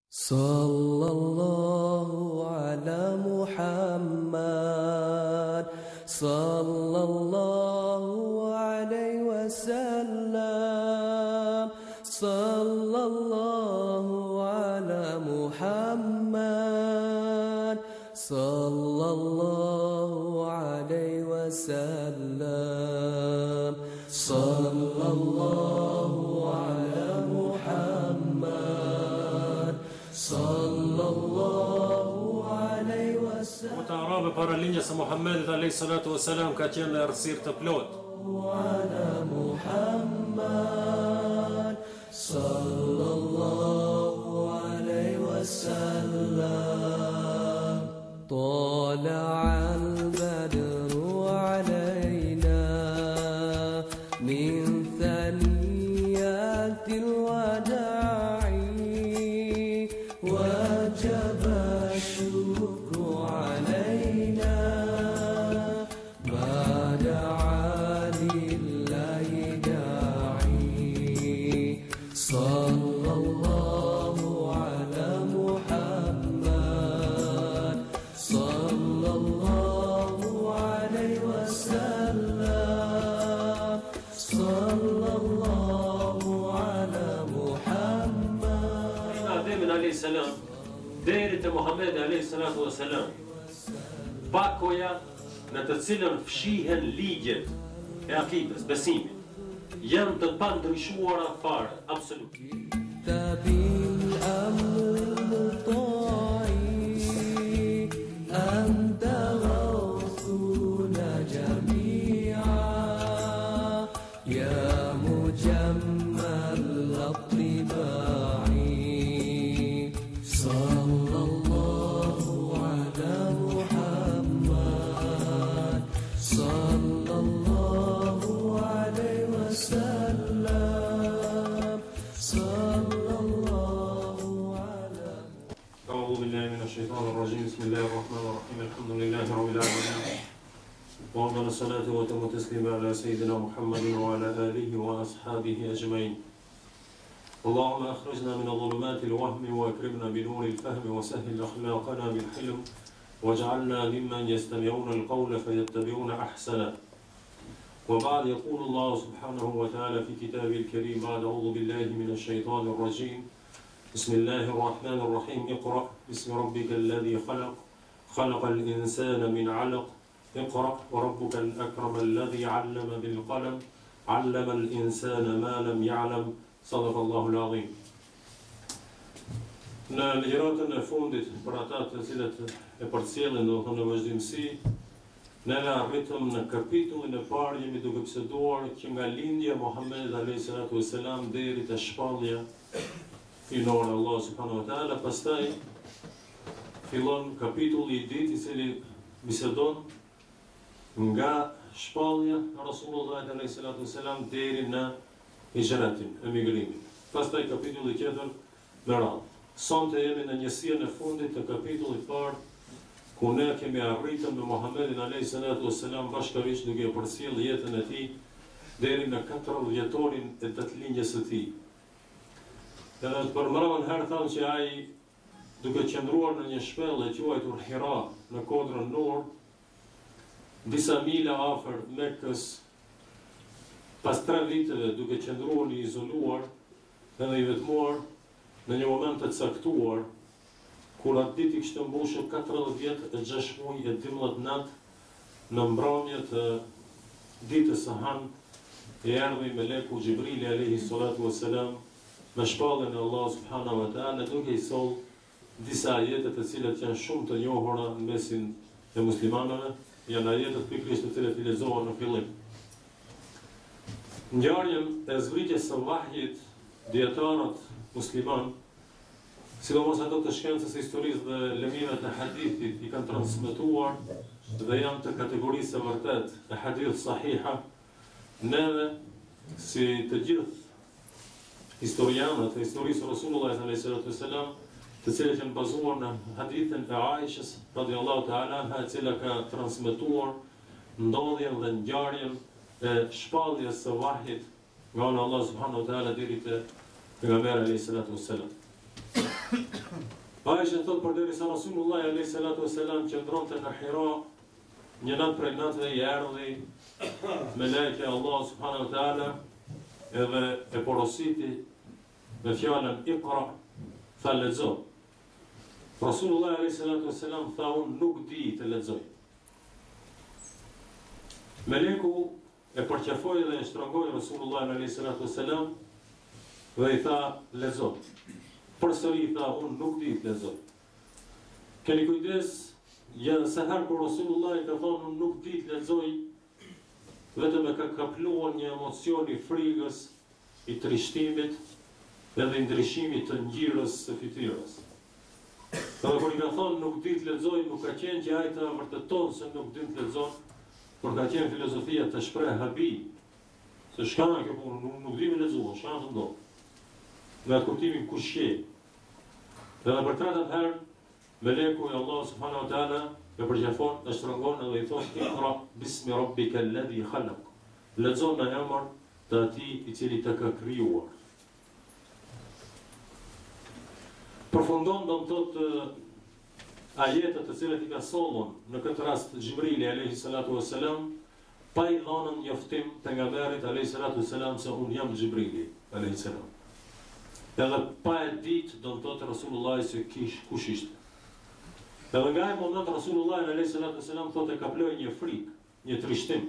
Sallallahu ala Muhammad, sallallahu alayhi wa sallam, sallallahu ala Muhammad, sallallahu alayhi wa sallam, sallallahu ala Muhammad, sallallahu alayhi wa sallam. Të arabe para linjës së Muhammedit alayhi salatu wasalam ka qenë në errësirë të plot. Ala Muhammad, sallallahu alayhi wa sallam. طلع البدر علينا من ثنيات الوداع وجب الشكر علينا ما دعا لله داعي صلى الله على محمد صلى الله عليه وسلم صلى الله على محمد. Ademin alayhi salam deri te Muhamedi alayhi salatu wasalam, pakoja në të cilën fshihen ligjet e akidës, besimit, janë të pandryshuara fare, absolutisht. بالأمر المطاع أنت غوثنا جميعا يا مجمل الطباع صلى الله على محمد صلى الله عليه وسلم صلى الله على أعوذ بالله من الشيطان الرجيم بسم الله الرحمن الرحيم الحمد لله رب العالمين وأفضل الصلاة وأتم التسليم على سيدنا محمد وعلى آله وأصحابه أجمعين اللهم أخرجنا من ظلمات الوهم وأكرمنا بنور الفهم وسهل أخلاقنا بالحلم واجعلنا ممن يستمعون القول فيتبعون أحسنه وبعد يقول الله سبحانه وتعالى في كتابه الكريم بعد أعوذ بالله من الشيطان الرجيم بسم الله الرحمن الرحيم اقرأ باسم ربك الذي خلق خلق الإنسان من علق اقرأ وربك الأكرم الذي علم بالقلم علم الإنسان ما لم يعلم صدق الله العظيم. Në ligjëratën e fundit për ata të cilët e përcjellin domethënë në vazhdimsi, ne arritëm në kapitullin e parë, jemi duke biseduar që nga lindja e Muhamedit alayhi salatu wasalam deri te shpallja finore Allah subhanahu wa taala, pastaj fillon kapitulli i dytë i cili bisedon nga shpallja e Rasulullah alayhi salatu wasalam deri në hijratin, emigrimin. Pastaj kapitulli tjetër me radhë. Sonte jemi në njësinë e fundit të kapitullit parë, ku ne kemi arritëm me Muhammedin alayhi salatu wassalam bashkërisht duke e përcjellë jetën e tij deri në 40 vjetorin e datëlinjës së tij. Edhe për mëramën herë thamë që ai duke qëndruar në një shpellë e quajtur Hira në kodrën Nur, disa mila afër Mekës, pas 3 viteve duke qëndruar i izoluar edhe i vetmuar në një moment të caktuar, kur atë ditë i kishte mbushur 40 vjet e 6 muaj e 12 natë, në mbrëmje të ditës së hanë, e erdhi meleku Xhibrili alayhi salatu wassalam me shpallën e Allah subhanahu wa taala duke i soll disa ajete të cilat janë shumë të njohura në mesin e muslimanëve, janë ajetet pikërisht të cilat i lexohen në fillim. Ngjarjen e zbritjes së vahjit, dietarët musliman, sidomos ato të shkencës së historisë dhe lëmive të hadithit, i kanë transmetuar dhe janë të kategorisë së vërtet e hadith sahiha. Neve, si të gjithë historianët e historisë së Rasulullah alayhi salatu wasalam, të cilët janë bazuar në hadithin e Aishës radhiyallahu ta'ala anha, e cila ka transmetuar ndodhjen dhe ngjarjen e shpalljes së vahjit nga Allah subhanahu wa taala deri te pejgamberi alayhi salatu wassalam. Aisha thot përderisa Rasulullah alayhi salatu wasalam qëndronte në Hira, një natë prej natëve i erdhi meleke Allah subhanahu wa taala edhe e porositi me fjalën Iqra, tha lexo. Rasulullah alayhi salatu wasalam tha unë nuk di të lexoj. Meleku e përqafoi dhe e shtrëngoi Rasulullah alayhi salatu wasalam dhe i tha lexo. Përsëri tha unë nuk di të lexoj. Keni kujdes, ja se herë kur Rasulullah i ka thonë unë nuk di të lexoj, vetëm e ka kapluar një emocion i frikës, i trishtimit edhe i ndryshimit të ngjyrës së fytyrës. Dhe kur i ka thonë nuk di të lexoj, nuk ka qenë që ai të vërteton se nuk di të lexon, por ka qenë filozofia të shpreh habi. Se shkana kjo punë, nuk di me lexuar, shkana të ndodh. Nga atë kuptimin kush je. Dhe për tretët herë, meleku i Allah subhanahu wa taala e përgjafon, e shtrëngon edhe i thotë Iqra bismi rabbika alladhi khalaq. Lexo në emër të atij i cili të ka krijuar. Përfundon do të thotë ajetet të cilat i ka sollën në këtë rast Xhibrili alayhi salatu wassalam, pa i dhënë njoftim pejgamberit alayhi salatu wassalam se unë jam Xhibrili alayhi salam. Edhe pa e ditë do të thotë Rasulullah se kush ishte. Edhe nga ai moment Rasulullah alayhi salatu wassalam thotë ka ploj një frikë, një trishtim,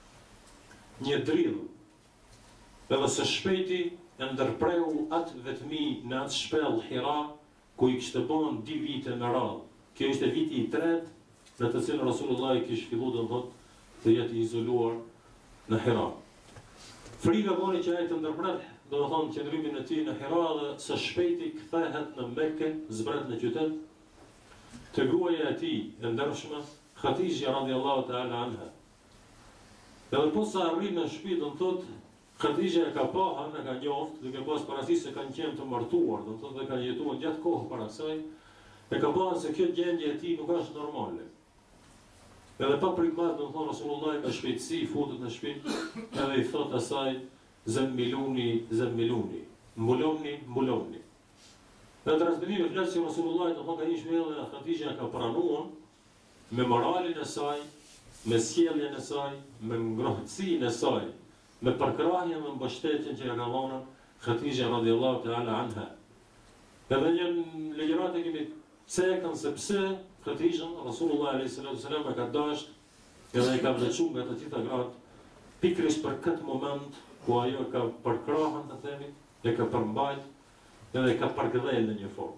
një dridhë. Edhe së shpejti e ndërpreu atë vetmi në atë shpellë Hira, ku i kishte bën 2 vite me radhë. Kjo ishte viti i tretë në të cilën Rasulullah i kishte filluar do thotë të jetë i izoluar në Hira. Frika boni që ai të ndërpret, do të thonë qëndrimin e tij në Hira dhe së shpejti kthehet në Mekë, zbret në qytet, të gruaja e tij e ndershme, Khatijja radhiyallahu ta'ala anha. Edhe po sa arrin në shtëpi, do të thotë Khatijja e ka pahën, e ka njoftë, duke pas parasysh se kanë qenë të martuar, do të thotë dhe kanë jetuar gjatë kohë para kësaj, e ka pahën se kjo gjendje e tij nuk është normale. Edhe pa prikmat, do të thonë Rasulullah me shpejtësi futet në shtëpi, edhe i thot asaj Zemmiluni, zemmiluni, mbuloni, mbuloni. Në transmetimin e flasë që Rasulullah do thotë ai shmëllë dhe Khatijja ka pranuar me moralin e saj, me sjelljen e saj, me ngrohtësinë e saj, me përkrahjen dhe mbështetjen që ja ka dhënë Khatijja radhiyallahu ta'ala anha. Edhe një legjërat e kemi cekën se pse Khatijja Rasulullah alayhi salatu wasalam e ka dashur edhe e ka vlerësuar nga të gjitha gratë pikërisht për këtë moment ku ajo ka përkrahën të themi, e ka përmbajt edhe e ka përgëdhel në një formë.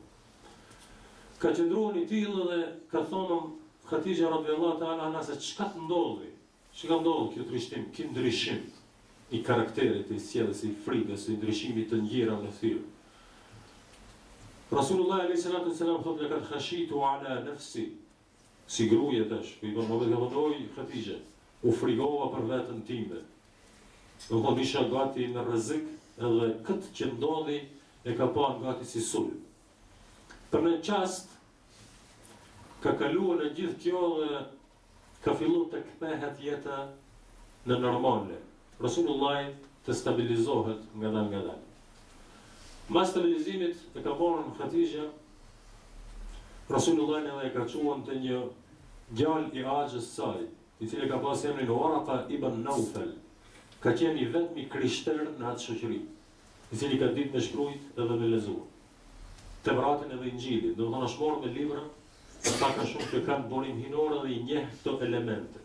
Ka qëndruar i tillë dhe ka thonë Khatijja radhiyallahu ta'ala anha se çka të ndodhi? Çka ndodhi kjo trishtim, ky ndryshim i karakterit, i sjelljes, i frikës, i ndryshimit të ngjyrave në fytyrë. Rasulullah alayhi salatu wasalam thotë ka khashitu ala nafsi, si gruaja tash, i bën më vetë votoi Khatijja, u frigova për veten time. Do thonë isha gati në rrezik edhe këtë që ndodhi e ka pa gati si sulm. Për në qast ka kaluar në gjithë kjo dhe ka filluar të kthehet jeta në normale. Rasulullah të stabilizohet nga dal. Mas stabilizimit e ka marrë në Khatijja, Rasulullah edhe e ka çuar të një djalë i axhës saj, i cili ka pas emrin Waraka ibn Naufel. Ka qenë i vetmi krishter në atë shoqëri, i cili ka ditë me shkruajt edhe me lexuar. Tevratin edhe Injilin, do të thonë është marrë me libra, pak a shumë që kanë burim hinor dhe i njeh këto elemente.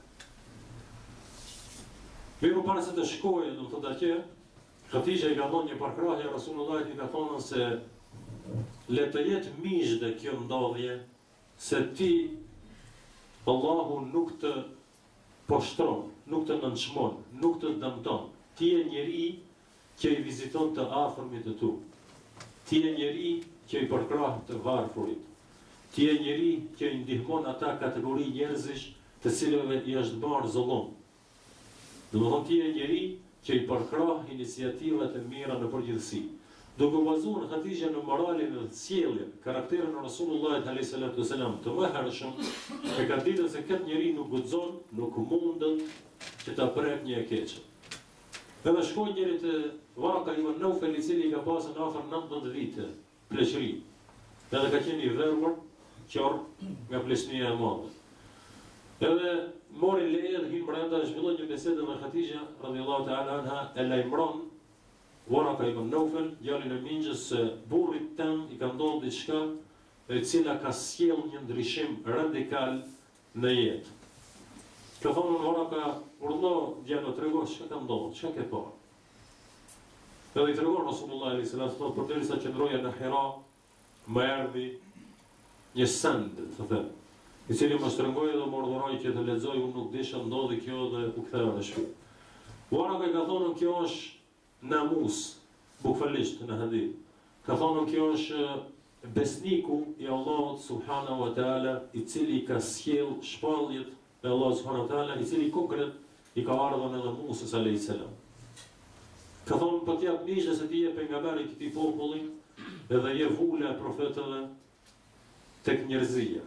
Miru para se të shkojë, do të thotë atje, Khatijja i ka dhënë një përkrahje Rasulullahit, i ka thonë se le të jetë mishde kjo ndodhje, se ti Allahu nuk të poshtron, nuk të nënçmon, nuk të dëmton. Ti je njeri që i viziton të afërmit të tu. Ti je njeri që i përkrah të varfërit. Ti je njeri që i ndihmon ata kategori njerëzish të cilëve i është bërë zullum. Domethënë ti je njeri që i përkrah iniciativat e mira në përgjithësi. Duke bazuar Khatijja në moralin dhe sjelljen, karakterin e Rasulullahit alayhi salatu wasalam të mëhershëm, e ka ditur se këtë njeri nuk guxon, nuk mundet që ta prek një e keqe. Edhe shkoi njëri te Waraka ibn Naufel, i cili ka pasur afër 19 vite pleqëri. edhe ka qenë i dherur, qorr nga pleshnia e madhe. Edhe mori leje dhe hinë brenda e zhvilloi një bisedë me Hatixha radhiyallahu ta'ala anha e lajmëron Waraka ibn Naufel, djalin e mingjës se burrit tem i ka ndodhur diçka e cila ka sjell një ndryshim radikal në jetë. Ka thonë Waraka, urdhno djalin trego çka ka ndodhur, çka ke parë. Edhe i tregon Rasulullah sallallahu alaihi wasallam përderisa qëndroja në Hira, më erdhi një send, të them, i cili më shtrëngoi dhe më urdhëroi që të lexoj, unë nuk disha ndodhi kjo dhe u ktheva në shtëpi. Waraka ka thonë kjo është namus, bukfalisht në hadith. Ka thonë kjo është besniku i Allahut subhanahu wa taala, i cili ka sjell shpalljet e Allahut subhanahu wa taala, i cili konkret i ka ardhur edhe Musa alayhis salam. Ka thonë po t'jap mish se ti je pejgamberi i këtij populli, edhe je vula e profetëve tek njerëzia.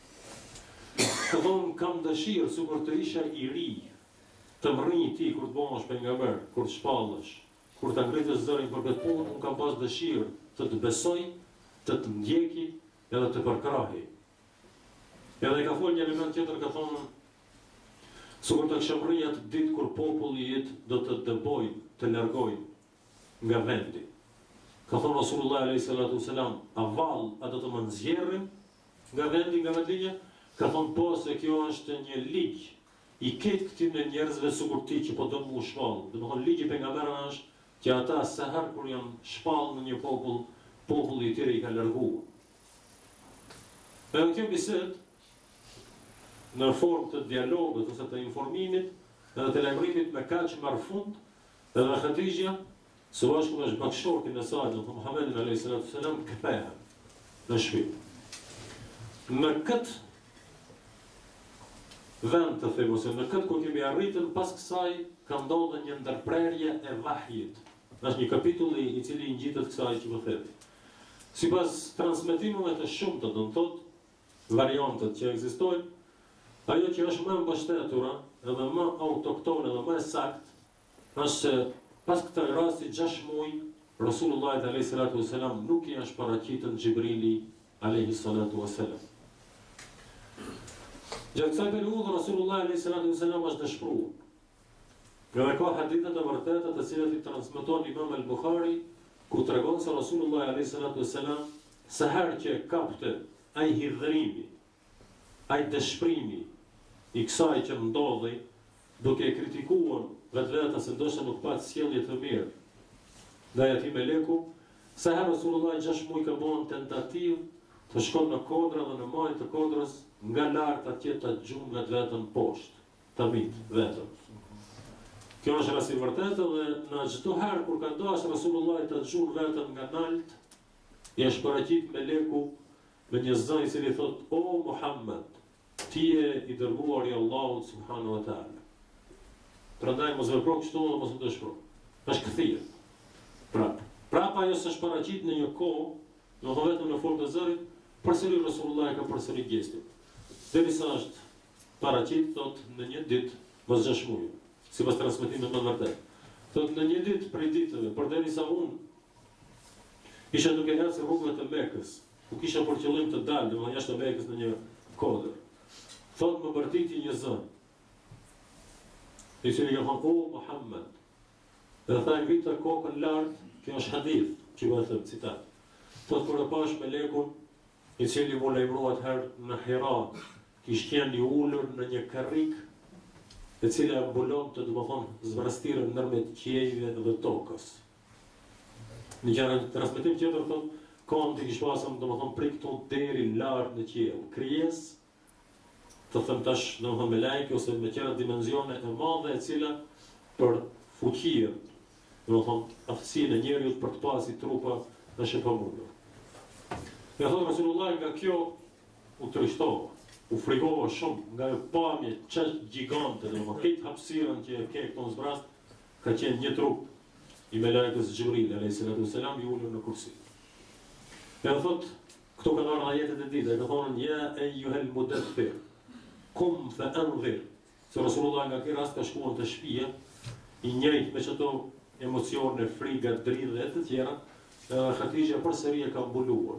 Ka thonë kam dëshirë sikur të isha i ri, të më rrinj ti kur të bëhesh pejgamber, kur të shpallesh, kur ta ngritësh zërin për këtë punë, unë kam pas dëshirë të të besoj, të të ndjeki edhe të përkrahi. Edhe ka folë një element tjetër, ka thonë sikur të kisha rrinj atë ditë kur populli yt do të dëbojnë, të largojnë nga vendi. Ka thonë Rasulullah alayhi salatu wasalam, a vallë a do të më nxjerrin nga vendi, nga vendinja? Ka thonë po, se kjo është një ligj i ketë këtij në njerëzve sikur ti që po do më shpall. Domethënë ligji i pejgamberit është që ata sa herë kur janë shpall në një popull, populli i tyre i ka larguar. Edhe kjo bisedë në formë të dialogut ose të informimit edhe të lajmërimit me kaq marrfund, edhe Hatixha së bashku me bashkëshortin e saj, Muhammedin alayhis salam, kthehen në shtëpi. Në këtë vend të them, ose në këtë ku kemi arritën, pas kësaj ka ndodhur një ndërprerje e vahjit. Është një kapitull i cili i ngjitet kësaj që më themi. Sipas transmetimeve të shumta, do të thotë variantet që ekzistojnë, ajo që është më e mbështetura, edhe më autoktone dhe më e saktë, është se pas këtij rasti 6 muaj Rasulullah alayhi salatu wasalam nuk i është paraqitën Xhibrili alayhi salatu wasalam. Gjatë kësaj periudhe Rasulullah alayhi salatu wasalam është dëshpëruar. Edhe ka hadithe të vërteta të cilat i transmeton Imam al-Bukhari, ku tregon se Rasulullah alayhi salatu wasalam sa herë që kapte ai hidhrimi, ai dëshpërimi i kësaj që ndodhi, duke kritikuar vetveta se ndoshta nuk pat sjellje të mirë ndaj atij meleku, sa herë Rasulullah 6 muaj ka bën tentativë të shkon në kodra dhe në majë të kodrës, nga lart atje të gjumë vetën poshtë, të mitë vetën. Kjo është rasti i vërtetë dhe në çdo herë kur ka dashur Rasulullah të gjumë vetën nga lart, i është paraqit meleku me një zë i cili thotë: "O Muhammed, ti je i dërguar i Allahut subhanahu wa taala." Prandaj mos vepro kështu dhe mos u dëshpëro. Është kthyer. Prapa ajo s'është paraqit në një kohë, do të vetëm në formë të zërit, përsëri Rasulullah ka përsëri gjestin. Derisa është paraqit, thotë në një ditë, mos 6 muaj, sipas transmetimit më vërtet. Thotë në një ditë prej ditëve, përderisa unë isha duke ecur rrugëve të Mekës, ku kisha për qëllim të dalë, domethënë jashtë Mekës në një kodër. Thotë më bërtiti një zë, i cili ka thonë: "O Muhammed." Dhe tha ngritë kokën lart, kjo është hadith, që më thëmë citat. Thotë kur e pash melekun, i cili mu lajmëruat herë në Hira, kishte qenë i ulur në një karrik, e cila mbulon të domethënë zvrastirën ndërmjet qiejve dhe tokës. Në një transmetim tjetër thotë, kom të kishte pasur domethënë prej këtu deri lart në qiell. Krijesë, të them tash domethënë me lajke ose me qëra dimensione e madhe, e cila për fuqinë, domethënë aftësinë e njeriut për të pasi trupa është e pamundur. Dhe thotë Rasulullah nga kjo u trishtova, u frikova shumë nga ajo pamje çështë gjigante, domethënë këtë hapësirën që ke këtu në zbrast, ka qenë një trup i melekës Xhibril alayhis salam i ulur në kursi. Dhe thotë këtu kanë ardhur ajetet e ditës, ka thonë: "Ya ayyuhal mudaththir, kum fa anzir." Se Rasulullah nga ky rast ka shkuar te shtëpia, i njëjtë me çato emocione, frikë, dridhje e të tjera, Hatixha përsëri e ka mbuluar.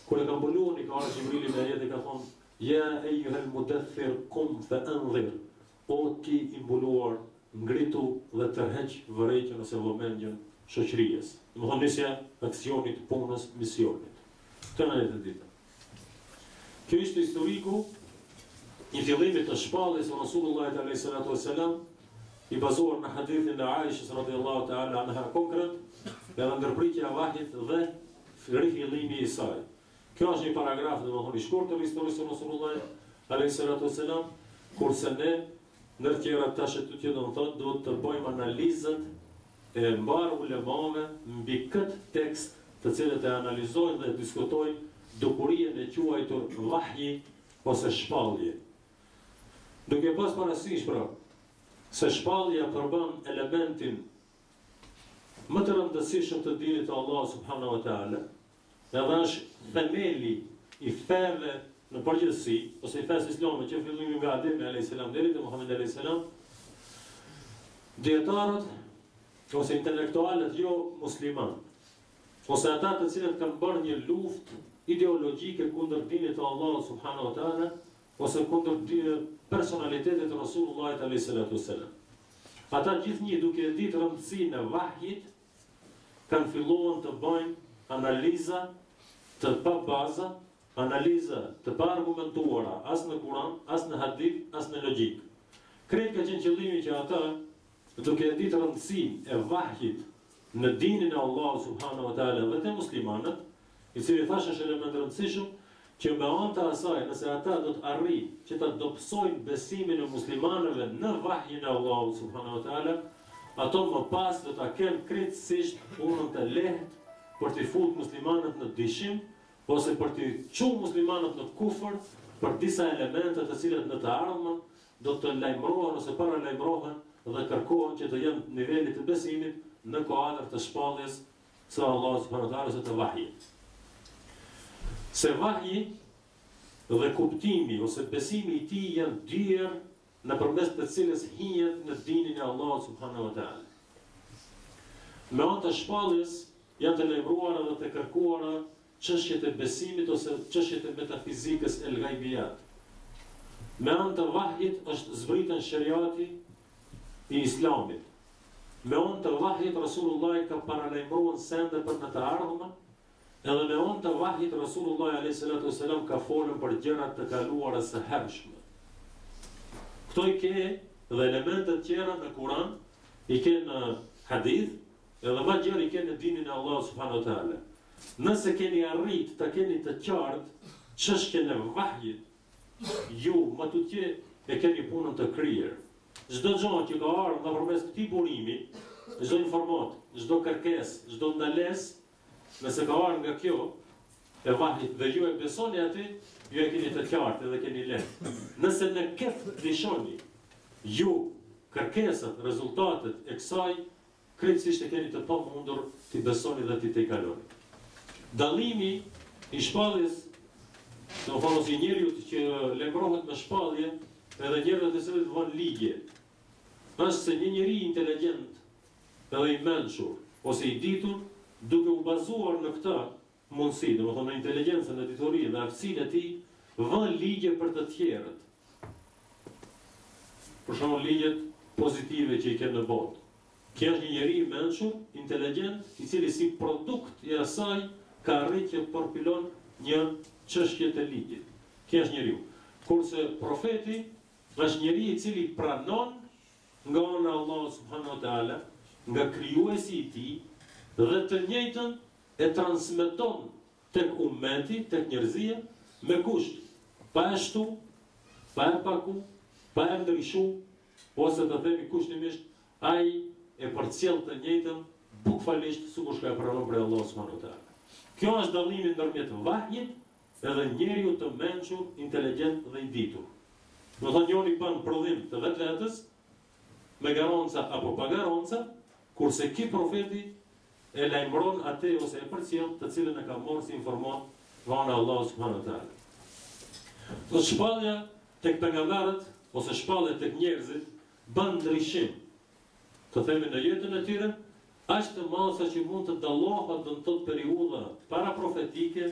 Kur e ka mbuluar i ka ardhur Xhibrili me ajet e ka thonë: "Ja eyyuhal mudaththir qum fa anzir." O ti i mbuluar, ngritu dhe tërheq vërejtjen ose vëmendjen shoqërisë. Domethënë nisja aksionit, punës, misionit. Këtë në jetë ditë. Kjo ishte historiku i fillimit të shpalljes së Rasullullah alayhi salatu wassalam, i bazuar në hadithin e Aishës radhiyallahu ta'ala anha konkret, edhe ndërpritja e vahjit dhe rifillimi i saj. Kjo është një paragraf domethënë i shkurtër të historisë së Rasullullah alayhi salatu wassalam, kurse ne ndër tjera tash të tjerë thotë duhet të bëjmë analizat e mbar ulemave mbi këtë tekst, të cilët e analizojnë dhe diskutojnë dukurinë e quajtur vahji ose shpallje. Duke pas parasysh pra se shpallja përbën elementin më të rëndësishëm të dinit të Allah subhanahu wa ta'ala, edhe është themeli i feve në përgjithësi, ose i fesë islame që fillimi nga Ademi a.s. deri te Muhamedi a.s. Dietarët ose intelektualët jo musliman, ose ata të cilët kanë bërë një luftë ideologjike kundër dinit të Allah subhanahu wa ta'ala, ose kundër personalitetit të Rasulullahit alayhi salatu wassalam. Ata gjithnjë duke e ditë rëndësinë e vahjit, kanë filluar të bëjnë analiza të pa baza, analiza të pa argumentuara as në Kur'an, as në hadith, as në logjik. Krejt ka qenë qëllimi që ata, duke e ditë rëndësinë e vahjit në dinin e Allah subhanahu wa ta'ala dhe të muslimanët, i cili thashë është element rëndësishëm, që me anë të asaj, nëse ata do të arrijnë që ta dobësojnë besimin e muslimanëve në vahjin e Allahut subhanahu wa ta'ala, ato më pas do ta kenë krejtësisht punën të lehtë për të futur muslimanët në dyshim, ose për të çuar muslimanët në kufër për disa elemente të cilat në të ardhmen do të lajmërohen ose paralajmërohen dhe kërkohen që të jenë në nivelit të besimit në kuadër të shpalljes së Allahut subhanahu wa ta'ala ose të vahjit. Se vahji dhe kuptimi ose besimi i tij janë dyer nëpërmes të cilës hihet në dinin e Allahut subhanahu wa ta'ala. Me anë të shpalljes janë të lajmëruara dhe të kërkuara çështjet e besimit ose çështjet e metafizikës el ghaibiyat. Me anë të vahjit është zbritën shariati i Islamit. Me anë të vahjit Rasulullah ka paralajmëruar sende për në të ardhmen. Edhe me anë të vahjit Rasulullah a.s. ka folën për gjërat të kaluara së hershme. Këto i ke dhe elementet tjera në Kur'an, i ke në hadith, edhe ma gjërë i ke në dinin e Allah subhanahu wa ta'ala. Nëse keni arrit të keni të qartë çështjen e vahjit, ju më tutje e keni punën të kryer. Çdo gjë që ka ardhur nëpërmes këtij burimi, çdo informat, çdo kërkesë, çdo ndalesë, nëse ka ardhur nga kjo e vahjit dhe ju e besoni atë, ju e keni të qartë dhe keni lehtë. Nëse në kef dishoni, ju kërkesat, rezultatet e kësaj, krejtësisht e keni të pamundur t'i besoni dhe t'i kaloni. Dallimi i shpalljes, domethënë ose njeriu që lajmërohet me shpallje, edhe njerëzit të cilët vënë ligje, është se një njeri inteligjent, edhe i mençur ose i ditur, duke u bazuar në këtë mundësi, domethënë në inteligjencën, në ditorinë dhe aftësinë e tij, vën ligje për të tjerët. Për shembull ligjet pozitive që i kanë në botë. Kjo është një njeri i mençur, inteligjent, i cili si produkt i asaj ka arritur të përpilon një çështje të ligjit. Kjo është njeriu. Kurse profeti është njeri i cili pranon nga ana e Allahut subhanahu wa taala, nga krijuesi i tij, dhe të njëjtën e transmeton tek ummeti, tek njerëzia, me kusht, pa e shtu, pa e paku, pa e ndryshu, ose të themi kushtimisht, ai e përcjell të njëjtën bukfalisht sikur shka e pranon për Allah subhanahu wa taala. Kjo është dallimi ndërmjet vahjit edhe njeriu të mençur, inteligjent dhe i ditur. Do thonë njëri bën prodhim të vetvetes me garanca apo pa garanca, kurse ky profeti e lajmëron atë ose e përcjell të cilën e ka marrë si informat nga Allah subhanahu wa taala. Do shpallja tek pejgamberët ose shpallja tek njerëzit bën ndryshim. Të themi në jetën e tyre, aq të madh sa që mund të dallohet në këtë periudhë para profetike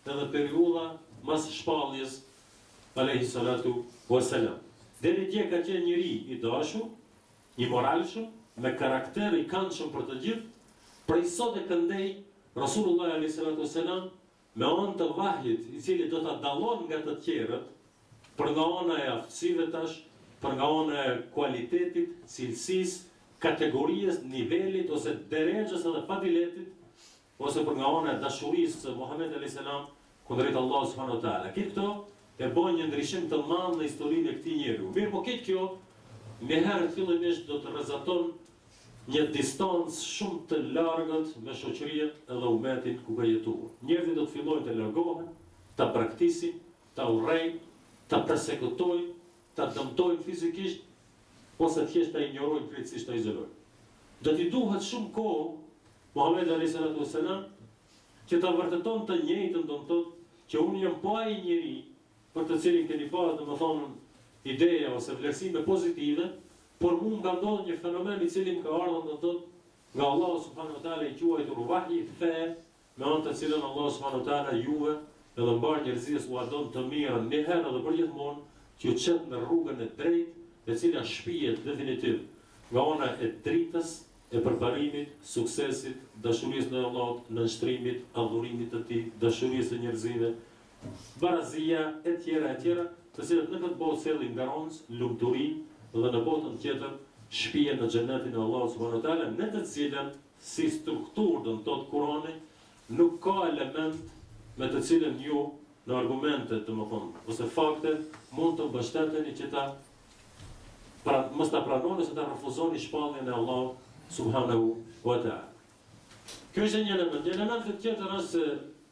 edhe periudha mas shpalljes alayhi salatu wassalam. Deri dje ka qenë njëri i dashur, i moralshëm, me karakter i këndshëm për të gjithë, prej sot e këndej Rasulullah alayhi salatu wassalam me anë të vahjit i cili do ta dallon nga të tjerët, për nga ana e aftësive tash, për nga ana e kualitetit, cilësisë, kategorisë, nivelit ose derexhës edhe fadiletit, ose për nga ana e dashurisë së Muhamedit alayhis salam kundrejt Allahut subhanahu wa taala. Këto e bën një ndryshim të madh në historinë e këtij njeriu. Mirë, po këtë kjo me herë fillimisht do të rrezaton një distancë shumë të largët me shoqërinë edhe umetin ku ka jetuar. Njerëzit do të fillojnë të largohen, ta praktisin, ta urrejnë, ta përsekutojnë, ta dëmtojnë fizikisht, ose thjesht ta ignorojnë krejtësisht, ta izolojnë. Do t'i duhet shumë kohë Muhamedi alayhis salatu wassalam që ta vërteton të njëjtën, do të thotë që unë jam pa ai njeri për të cilin keni parë domethënë ideja ose vlerësime pozitive, por mund nga ndodhë një fenomen i cili më ka ardhur do të thotë nga Allahu subhanahu wa taala i quajtur vahyi fe, me anë të cilën Allahu subhanahu wa taala juve edhe mbar njerëzisë u ardhon të mirën një herë edhe për gjithmonë, që ju çet në rrugën e drejtë, e cila shpihet definitiv nga ana e dritës, e përparimit, suksesit, dashurisë ndaj Allahut, nënshtrimit, adhurimit të Tij, dashurisë së njerëzve, barazia e tjera, të cilat në këtë botë sjellin garancë, lumturi dhe në botën tjetër shpihen në xhenetin e Allahut subhanahu wa taala, në të cilën si strukturë do të thotë Kurani nuk ka element me të cilën ju në argumente domethënë ose fakte mund të mbështeteni që ta mos ta pranoni ose ta refuzoni shpalljen e Allahut subhanahu wa taala. Kjo është një element. Një element tjetër është se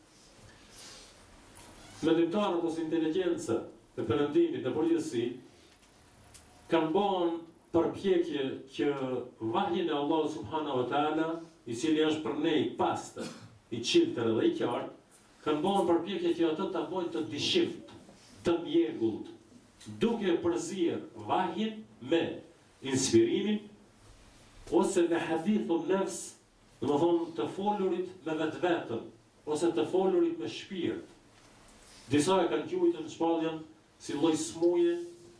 mendimtarët ose inteligjenca e perëndimit në përgjithësi kanë bën përpjekje që vahjin e Allahut subhanahu wa taala, i cili është për ne i pastër, i çiltër dhe i qartë, kanë bën përpjekje që ato ta bëjnë të dishimt, të mjegullt, duke përzier vahjin me inspirimin ose me hadithun nefs, domethënë të folurit me vetveten, ose të folurit me shpirt. Disa e kanë quajtur shpalljen si lloj smuje,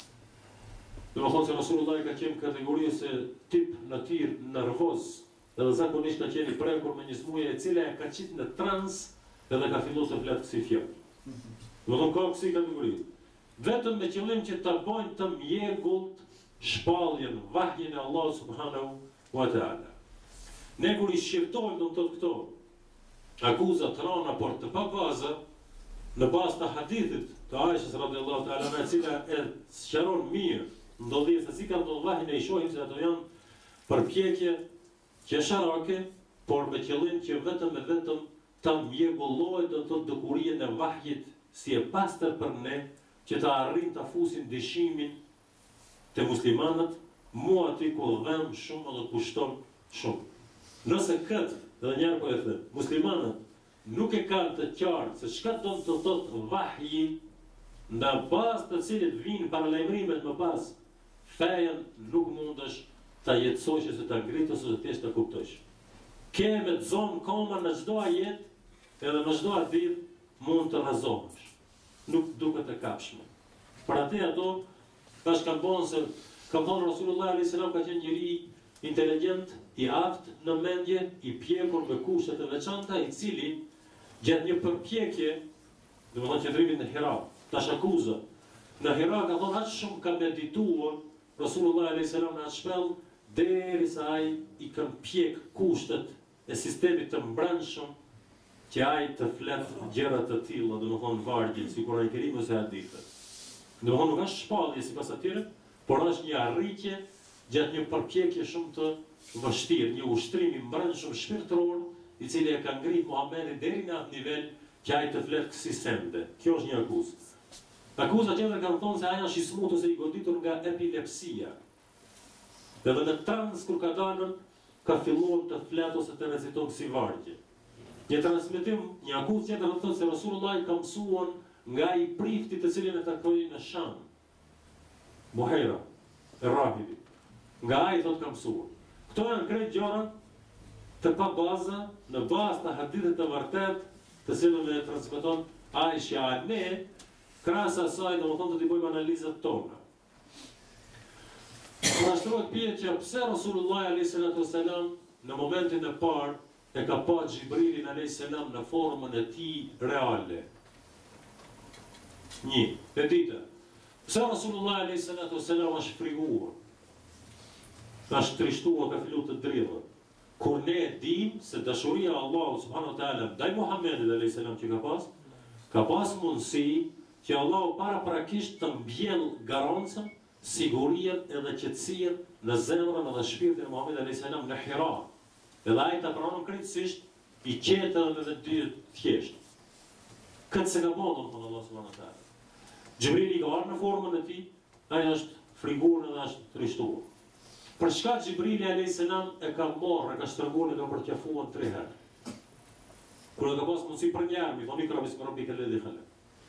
domethënë se Rasulullah ka qenë kategorisë se tip natyr nervoz, edhe zakonisht ka qenë i prekur me një smuje e cila e ka qitë në trans edhe ka filluar të flet kësi fjalë. Domethënë ka kësi kategori. Vetëm me qëllim që ta bëjnë të mjegullt shpalljen, vahjin e Allahut subhanahu wa taala. Ne kur i shqirtojmë do të thotë këto akuza të rana por të pa bazë, në bazë të hadithit të Aishës radhiyallahu ta'ala anha, e cila e sqaron mirë ndodhjes se si ka ndodhur vahji, ne i shohim se ato janë përpjekje qesharake, por me qëllim që vetëm ta mjegullohet do të thotë dukuria e vahjit si e pastër për ne, që ta arrin ta fusin dyshimin te muslimanët, mua aty ku dhem shumë edhe kushton shumë. Nëse këtë, edhe njerë po e them, muslimanët nuk e kanë të qartë se çka do të thotë vahji, nda bazë të cilit vinë paralajmërimet më pas, fejen nuk mundesh ta jetësosh ose ta ngritësh ose thjesht ta kuptosh. Ke me të zonë koma në çdo ajet, edhe në çdo hadith mund të rrezohesh. Nuk duket e kapshme. Për atë ato tash kanë bënë se ka thonë Rasulullah alayhis salam ka qenë njëri inteligjent, i aftë në mendje, i pjekur me kushte të veçanta, i cili gjatë një përpjekje, domethënë qëndrimit në Hira, tash akuzë. Në Hira ka thonë aq shumë ka medituar Rasulullah alayhis salam në atë shpellë, derisa ai i kanë pjek kushtet e sistemit të mbrëmshëm që ai të flet gjëra të tilla, domethënë vargjin, si Kurani i Kerim ose hadithet. Domethënë nuk është shpallje sipas atyre, por është një arritje gjatë një përpjekje shumë të vështirë, një ushtrim i mbrëmshëm shpirtëror, i cili e ka ngrit Muhamedit deri në atë nivel që ai të flet si sende. Kjo është një akuzë. Akuza tjetër kanë thonë se ai është i smut ose i goditur nga epilepsia. Edhe në trans kur ka dalën, ka filluar të flet ose të reziton si vargje. Një transmetim, një akuzë tjetër do të thotë se Rasulullah ka mësuar nga i prifti të cilin e takoi në Sham, Buhera, e Rahibi. Nga ai thotë ka mësuar. Këto janë krejt gjëra të pa baza, në bazë të hadithit të vërtet, të cilën e transmeton Aisha ne, krahas asaj domethënë do t'i bëjmë analizat tona. Pashtrohet pyetja pse Rasulullah alayhis salam në momentin e parë e ka pa Xhibrilin alayhis salam në formën e tij reale. Një, e dyta. Pse Rasulullah alayhis salam është friguar? Është trishtuar, ka filluar të dridhet. Kur ne e dim se dashuria e Allahut subhanahu wa taala ndaj Muhamedit alayhis salam që ka pas mundësi që Allahu paraprakisht të mbjell garancën, sigurinë edhe qetësinë në zemrën edhe shpirtin e Muhamedit alayhis salam në Hira. Edhe ai ta pranon krejtësisht i qetë edhe me vetë thjesht. Këtë se ka bëu domethënë Allah subhanahu wa taala. Xhibrili ka ardhur në formën e tij, ai është friguar edhe është trishtuar. Për çka Xhibrili alayhis salam e ka marrë, e ka shtrënguar, e ka përqafuar 3 herë. Kur e ka pas mundësi për një herë, mi thoni krabis për robi këllë dhe khale.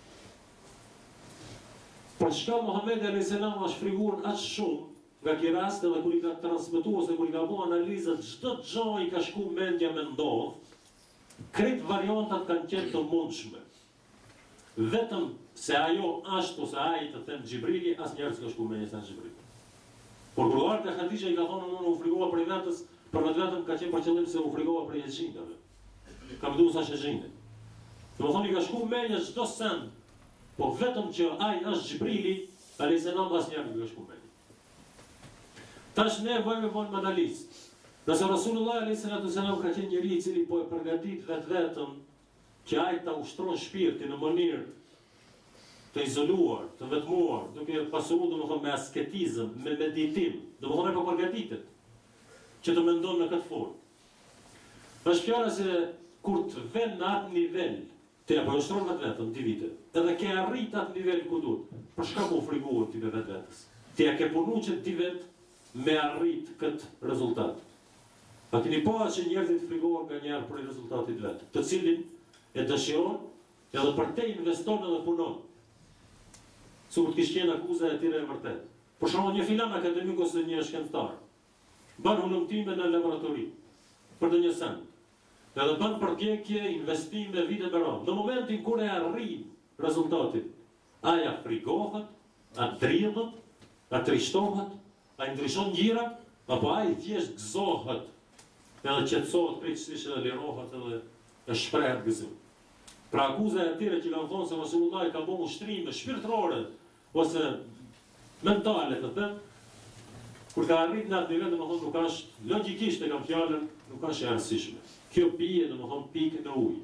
Për çka Muhamedi alayhis salam është friguar aq shumë nga ky rast edhe kur i ka transmetuar ose kur i ka bërë analizat çdo gjë i ka shku mendja me ndodh, krejt variantat kanë qenë të mundshme. Vetëm se ajo ashtu se ai të them Xhibrili, asnjëherë s'ka shku mendja sa Xhibrili. Por kur te Hadisha i ka thonë unë u frigova për vetës, për vetëm ka qenë për qëllim se u frigova për xhindave. Ka më duhet sa shëgjinde. Dhe më thonë i ka shku menja çdo send, po vetëm që ai është Xhibrili, alayhis salam asnjëherë nuk ka shku menja. Tash ne vojmë në analizë. Nëse Rasulullah alayhis salam ka qenë njëri i cili po e përgatit vetëm që ai ta ushtron shpirtin në mënyrë të izoluar, të vetmuar, duke pasuruar domethënë me asketizëm, me meditim, domethënë ai po përgatitet që të mendon në këtë formë. Është fjala se kur të vjen në atë nivel, të apo ushtron vetëm 2 vite, edhe ke arrit atë nivel ku duhet. Për çka po friguar ti me vetes? Ti ja ke punuar që ti vet me arrit këtë rezultat. Pa keni pa që njerëzit frigohen nga njerë për rezultatit vetë, të cilin e dëshiron edhe për te investon edhe punon. Sikur të kishte qenë akuza e tyre e vërtet. Për shembull një filan akademik ose një shkencëtar bën hulumtime në laboratori për të një send. Edhe bën përpjekje, investime vite me radhë. Në momentin kur e arrin rezultatin, aja frigohet, a dridhet, a trishtohet, a ndryshon ngjyra, apo ai thjesht gëzohet, edhe qetësohet krejtësisht edhe lirohet edhe e shprehet gëzim. Pra akuza e atyre që kanë thonë se Rasulullah ka bërë ushtrime shpirtërore ose mentale të them, kur ka arrit në atë nivel, domethënë nuk është logjikisht e kam fjalën, nuk është e arsyeshme. Kjo bie domethënë pikë në ujë.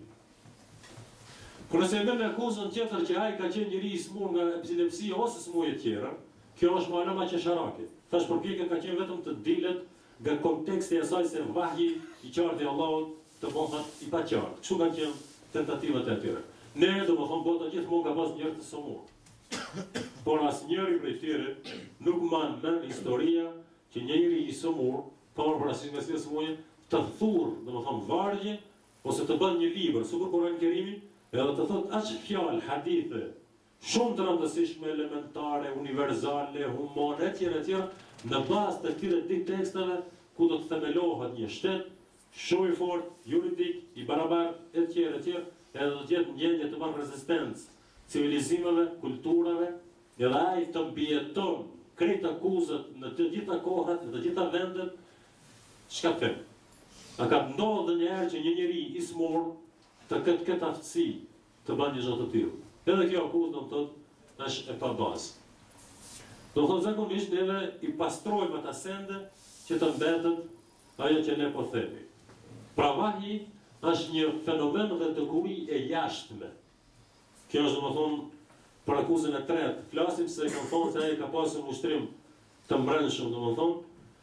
Kur nëse vjen akuzën tjetër që ai ka qenë njëri i smur nga epilepsia ose smuje tjera, kjo është më alama qesharake. Thash përpjekja ka qenë vetëm të dilet nga konteksti i asaj se vahji i qartë i Allahut të bëhet i paqartë. Kështu kanë qenë tentativat e tyre. Ne domethënë bota gjithmonë ka pas njerëz të smur. Por asnjëri prej tyre nuk mban mend historia që njëri i smur, por për asim me smuje, të thurr, domethënë vargje ose të bën një libër, sikur Kurani i Kerimi, edhe të thotë aq fjalë, hadithe, shumë të rëndësishme, elementare, universale, humane, etj. Në bazë të këtyre dy teksteve ku do të themelohet një shtet, shumë i fortë, juridik, i barabartë, etj. Edhe do të jetë ndjenjë të madhe rezistencë civilizimeve, kulturave, edhe ai të mbijeton krejt akuzat në të gjitha kohrat, në të gjitha vendet, çka them? A ka ndodhur ndonjëherë që një njeri i smur të këtë aftësi të bën një gjë të tillë? Edhe kjo akuzë do të thotë është e pabazë. Do thotë zakonisht neve i pastrojmë ata sende që të mbetet ajo që ne po themi. Pra vahji është një fenomen dhe të kuri e jashtme. Kjo është domethënë për akuzën e tretë. Flasim se kanë thonë se ai ka pasur ushtrim të mbrëmshëm, domethënë.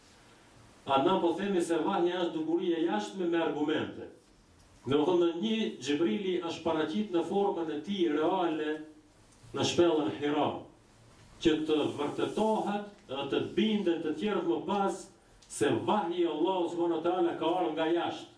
A na po themi se vahji është dukuri e jashtme me argumente. Domethënë një Xhibrili është paraqit në formën e tij reale në shpellën Hira, që të vërtetohet dhe të binden të tjerët më pas se vahji i Allahut subhanahu wa taala ka ardhur nga jashtë.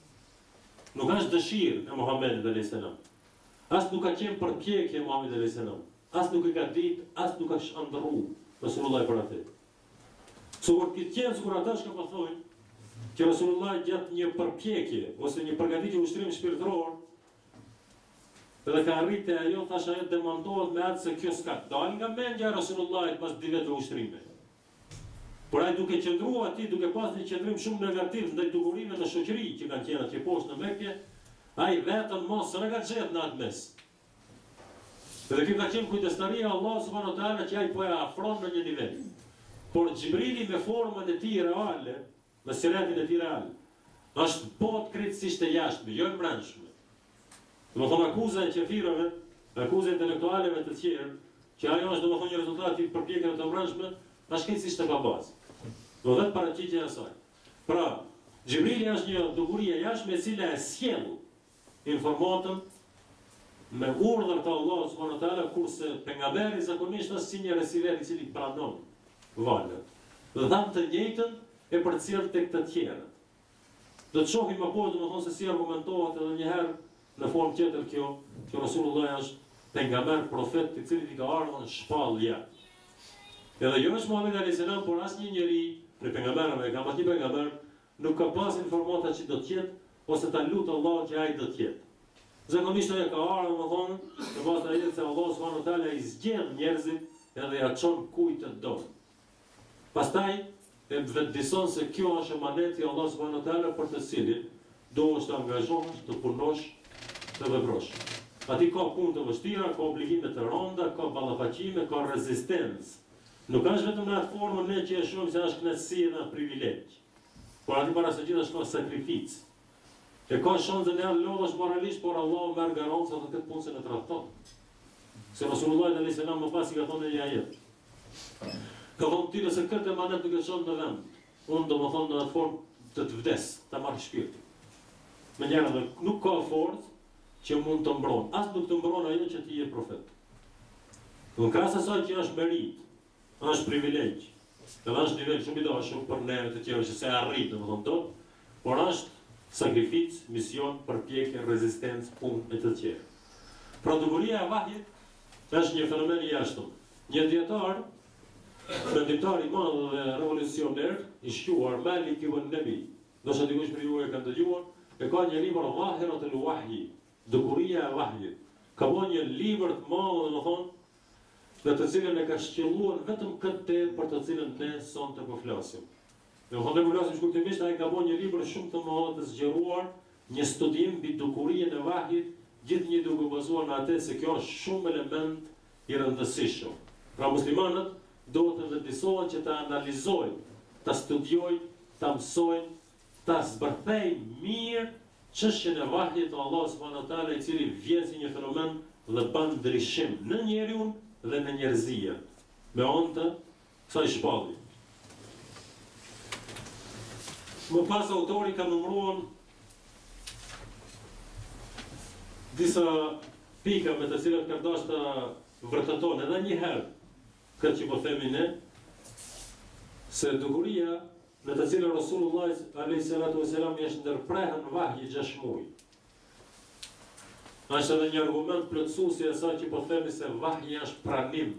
Nuk është dëshirë e Muhamedit alayhis salam. As nuk ka qenë përpjekje e Muhamedit alayhis salam. As nuk e ka ditë, as nuk ka shndërruar Rasulullah për atë. Sigur të qenë sigur ata që po thonë që Rasulullah gjatë një përpjekje ose një përgatitje ushtrim shpirtëror Dhe ka arritë ajo, thash ajo demandohet me atë se kjo s'ka dalë nga mendja e Rasulullahit pas 2 vetëve ushtrime. Por ai duke qëndruar aty, duke pas një qëndrim shumë negativ ndaj dukurive në shoqëri që kanë qenë atje poshtë në Mekë, ai vetën mos s'e ka gjetë në atë mes. Dhe kjo ka qenë kujdestaria e Allahut subhanahu wa taala që ai po e afron në një nivel. Por Xhibrili me formën e tij reale, me siretin e tij real, është botë krejtësisht e jashtme, jo e brendshme. Domethënë akuza e qefirëve, akuza intelektualeve të tjerë, që ajo është domethënë një rezultat i përpjekjeve të brendshme, është krejtësisht e pa bazë. Do vetë paraqitja e saj. Pra, Xhibrili është një dukuri e jashtme e cila e sjell informatën me urdhër të Allahut subhanahu wa taala, kurse pejgamberi zakonisht është si një resiver i cili pranon valët. Dhe dhanë të njëjtën e përcjell tek të tjerët. Do të shohim më poshtë domethënë se si argumentohet edhe një herë në formë tjetër kjo, që Rasulullah është pejgamber, profet, i cili i ka ardhur në shpallje. Edhe jo është Muhamedi alayhis salam, por asnjë njeri prej pejgamberëve, ka pas një pejgamber, nuk ka pas informata që do të jetë ose ta lutë Allahun që ai do të jetë. Zakonisht ajo ka ardhur domethënë në bazë të ajetit se Allah subhanahu wa taala i zgjedh njerëzit edhe ja çon kujt të don. Pastaj e vetëdijson se kjo është emaneti i Allah subhanahu wa taala për të cilin do të angazhohesh, të punosh, të veprosh. Ati ka punë të vështira, ka obligime të rënda, ka ballafaqime, ka rezistencë. Nuk është vetëm në atë formën ne që e shohim se është kënaqësi dhe privilegj. Por aty para së gjithë është ka sakrificë. E ka shansën e lodhësh moralisht, por Allah merr garancë atë këtë punë se në tradhton. Se Rasulullah alayhis salam më pas i ka thonë një ajet. Ka thonë ti nëse këtë emanet duke qenë në vend, unë do më thonë në atë formë të vdes, ta marrë shpirtin. Me njëra dhe nuk ka forcë që mund të mbron. As nuk të mbron ajo që ti je profet. Në krahas asaj që është merit, është privilegj, edhe është nivel shumë i dashur për ne të tjerë që se arrit, domethënë dot, por është sakrificë, mision, përpjekje, rezistencë, punë e të tjerë. Pra dukuria e vahjit është një fenomen i jashtëm. Një dietar, mendimtar i madh dhe revolucioner, i shquar Malik ibn Nabi, do të dikush për ju e kanë dëgjuar, e ka një libër Dhahiratul Wahyi, dukuria e vahjit. Ka bën një libër të madh, domethënë, në të cilën e ka shqylluar vetëm këtë temë për të cilën ne sonte po flasim. Domethënë ne flasim shkurtimisht, ai ka bën një libër shumë të madh të zgjeruar, një studim mbi dukurinë e vahjit, gjithnjë duke bazuar në atë se kjo është shumë element i rëndësishëm. Pra muslimanët do të vetëdijsohen që ta analizojnë, ta studiojnë, ta mësojnë, ta zbërthejnë mirë çështjen e vahjit të Allahut subhanahu wa taala, i cili vjen si një fenomen dhe bën ndryshim në njeriu dhe në njerëzia, me anë të kësaj shpallje. Më pas autori ka numëruar disa pika me të cilat ka dashur të vërteton edhe një herë këtë që po themi ne, se dukuria në të cilën Rasulullah alayhi salatu wasalam është ndërprehën vahji 6 muaj. Është edhe një argument plotësuesi i asaj që po themi se vahji është pranim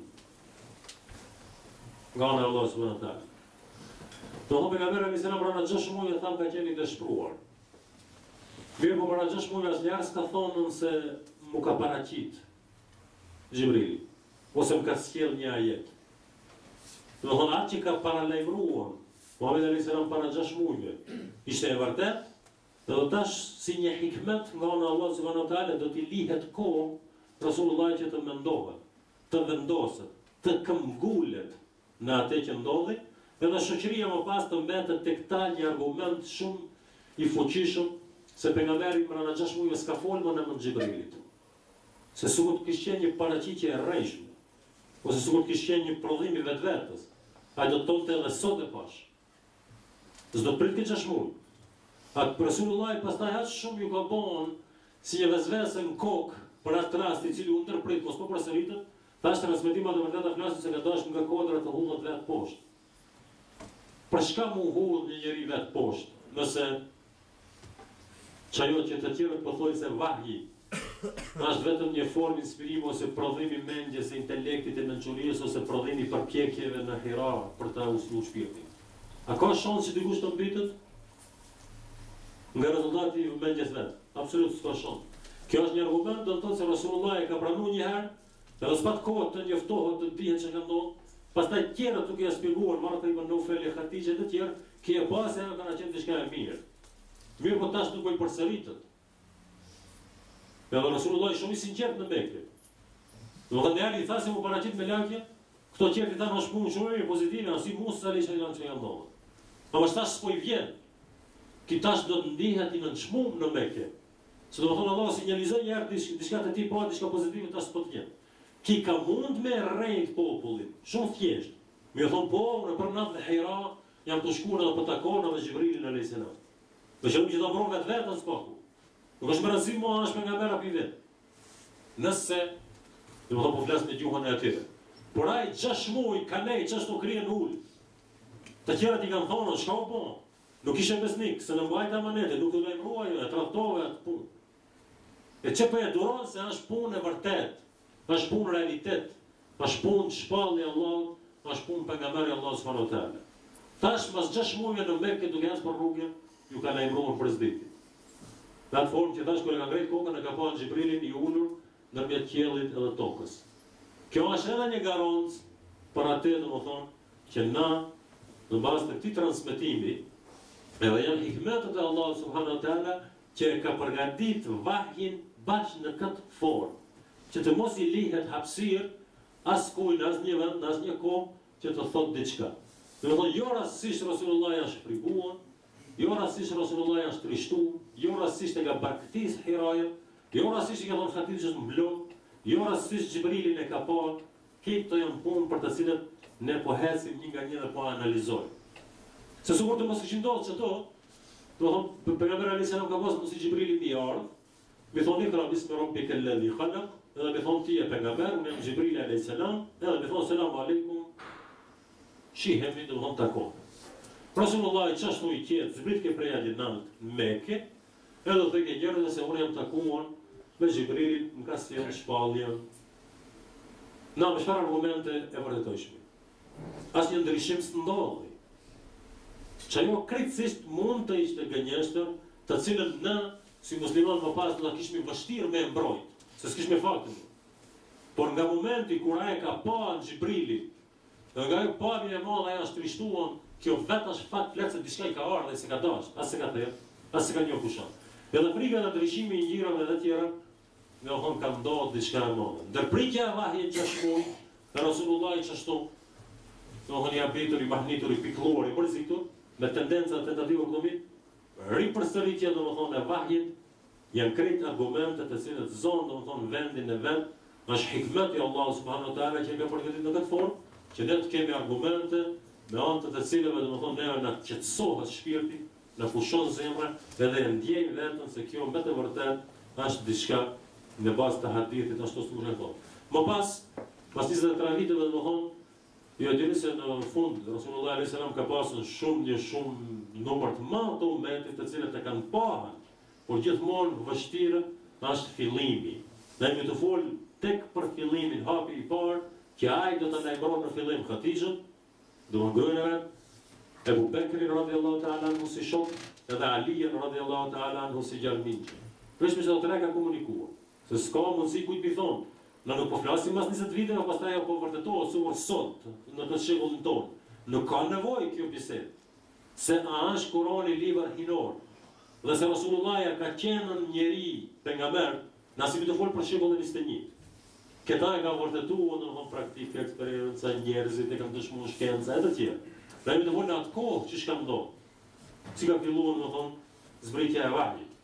nga ana e Allahut subhanahu wa taala. Do të pejgamberi alayhis salam pranë 6 muaj tham ka qenë i dëshpëruar. Mirë, po para 6 muaj asnjëherë s'ka thonë se mu ka paraqit Xhibrili, ose më ka sjell një ajet. Do të thonë atë që ka paralajmëruar Muhamedi alayhis salam para 6 muajve, ishte e vërtet. Dhe do tash si një hikmet nga ana e Allahut subhanahu wa taala do t'i lihet kohë Rasulullah që të mendohet, të vendoset, të këmbgulet në atë që ndodhi, dhe shoqëria më pas të mbetet tek ta një argument shumë i fuqishëm se pejgamberi pranë 6 muajve s'ka folur më në Xhibrilit. Se sugut kishte qenë një paraqitje e rrejshme, ose sugut kishte qenë një prodhim i vetvetes. Ai do të tonte edhe sot e pash. S'do prit këtë 6 muaj. Atë Rasulullah pastaj aq shumë ju ka bën si një vezvese në kokë për atë rast i cili u ndërprit, mos po përsëritet, tash transmetimi të vërtetë flasin se ka dashur nga kodra të hullat vet poshtë. Për çka mu hull një njeri vet poshtë, nëse çajo që të tjerët po thojnë se vahji është vetëm një formë inspirimi ose prodhim i mendjes së intelektit e mençurisë ose prodhim i përpjekjeve në hira për ta ushtruar shpirtin. A ka shans që dikush të mbitet nga rezultati i mendjes vet? Absolutisht s'ka shans. Kjo është një argument, do të thotë se Rasulullah e ka pranuar një herë, edhe s'pat kohë të njoftohet të dihet çka ka ndodhur. Pastaj tjerë duke ia shpjeguar Martha ibn Nufel e Hatixhe të tjerë, që e pas ajo kanë qenë diçka e mirë. Mirë, po tash nuk po i përsëritet. Edhe Rasulullah shumë i sinqert në Mekë. Domethënë ai i thasë mu paraqit me lakje, këto tjerë i thanë është punë shumë e pozitive, asi Musa alayhis salam që janë ndodhur. Po tash s'po i vjen. Ki tash do të ndihet i nënçmuar në Mekë. Se domethënë Allah sinjalizon një herë diçka të tillë, po diçka pozitive tash s'po të vjen. Ki ka mund me rrejt popullin, shumë thjesht. Mi thonë po, në për natë në Hira, jam të shkuar edhe për takona dhe Gjibrilin alayhis salam. Do që nuk që të mbron vetë vetën s'paku. Nuk është më rëndësi mua është pejgamberi apo i vetë. Nëse, do të po flas në gjuhën e atyre. Por ai 6 muaj ka nej çashtu kryen ul. Të tjerat i kanë thonë, shka u po? Nuk ishe besnik, se në mbajt amanete, nuk u lajmëruaj, e trahtove atë punë. E që për e duron se është punë e vërtet, është punë realitet, është punë shpallë i Allah, është punë pejgamberi Allah subhanahu wa taala. Tash mas 6 muajve në Mekë duke ecë për rrugë, ju ka lajmëruar për zditi. Në atë formë që tash kur e ka ngrejt kokën e ka pa Xhibrilin i ulur ndërmjet qiellit edhe tokës. Kjo është edhe një garancë për atë, domethënë, që na në bazë të këtij transmetimi, edhe janë hikmetet e Allah subhanahu wa taala që e ka përgatit vahjin bashkë në këtë formë, që të mos i lihet hapësirë askujt, as një vend, as një kohë që të thotë diçka. Domethënë, jo rastësisht Rasulullah është shpjeguar, jo rastësisht Rasulullah është trishtuar, jo rastësisht e ka barkëtis Hiraja, jo rastësisht i ka thonë Hatixhes në blok, jo rastësisht Xhibrilin e ka parë. Këto janë punë për të cilët ne po hesim një nga një dhe po analizojmë. Se sikur të mos ishin ndodhur çdo, do të thonë pejgamberi alayhis salam ka pasur mos i Xhibrili mi ardh, mi thonë ikra bismi rabbika alladhi khalaq, edhe mi thonë ti e pejgamber, unë jam Xhibrili alayhis salam, edhe mi thonë selam aleikum. Shihemi do të thonë takon. Rasulullah i çashtu i qetë, zbrit ke prej atë nalt në Mekë, edhe të ke njerëz se unë jam takuar me Xhibrilin, më ka sjellë shpallje. Na me çfarë argumente e vërtetojshme. Asnjë ndryshim s'ndodhi. Që ajo krejtësisht mund të ishte gënjeshtër, të cilën në, si musliman më pas, do ta kishmi vështirë me mbrojt, se s'kishme faktin. Por nga momenti kur ai ka pa Xhibrilin, dhe nga ajo pamje e madhe ajo është trishtuar, kjo vetë është fakt flet se diçka i ka ardhur dhe se ka dash, as se ka thënë, as se ka njohur kusha. Edhe frika nga ndryshimi i ngjyrave dhe të tjera, nga thonë ka ndodhur diçka e madhe. Ndërpritja e vahjit 6 muaj, dhe Rasulullah i çashtu, domethënë i abitur, i mahnitur, i pikëlluar, i mërzitur, me tendenca tentativë kombit, ripërsëritja domethënë e vahjit, janë krejt argumente të cilët zonë domethënë vendin e vet, është hikmeti i Allahut subhanahu wa taala që ka përgatitur në këtë formë, që ne të kemi argumente me anë të cilëve domethënë ne na qetësohet shpirti, na fushon zemra, edhe e ndjejmë veten se kjo me të vërtet është diçka në bazë të hadithit ashtu siç e thonë. Më pas 23 viteve domethënë, jo dini se në fund Rasulullah alayhis salam ka pasur shumë numër të madh të umetit të cilët e kanë pahën, por gjithmonë vështirë është fillimi. Ne më të fol tek për fillimin, hapi i parë, që ai do të lajmëron në fillim Hatixhen, do ngrënëve, Ebu Bekrin radhiyallahu ta'ala anhu si shok, edhe Alijen radhiyallahu ta'ala anhu si gjarminqë. Prishme që do të ne ka komunikuar, se s'ka mundësi kujt mi thonë, në nuk po flasim mas 20 viteve, pastaj apo vërtetohet sukur sot në këtë shekullin tonë. Nuk ka nevojë kjo bisedë, se a është Kurani libër hinor, dhe se Rasulullah ka qenë njeri pejgamber, na si të fol për shekullin 21. Këta e ka vërtetuar në praktikë, eksperjenca, njerëzit e kanë dëshmuar shkenca e të tjerë. Dhe të fol në atë kohë që shka ndodhur, si ka filluar në thonë zbritja e vahjit.